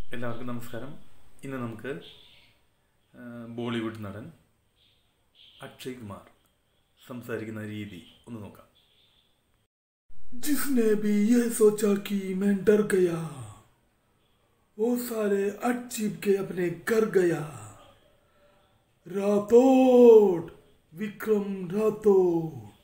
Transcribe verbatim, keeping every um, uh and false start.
എല്ലാവർക്കും നമസ്കാരം. ഇന്ന് നമുക്ക് ബോളിവുഡ് നടൻ അക്ഷയ് കുമാർ സംസാരിക്കുന്ന രീതി ഒന്ന് നോക്കാം. जिसने भी ये सोचा कि मैं डर गया वो सारे अट चिप के अपने घर गया. राठौड़, विक्रम राठौड़.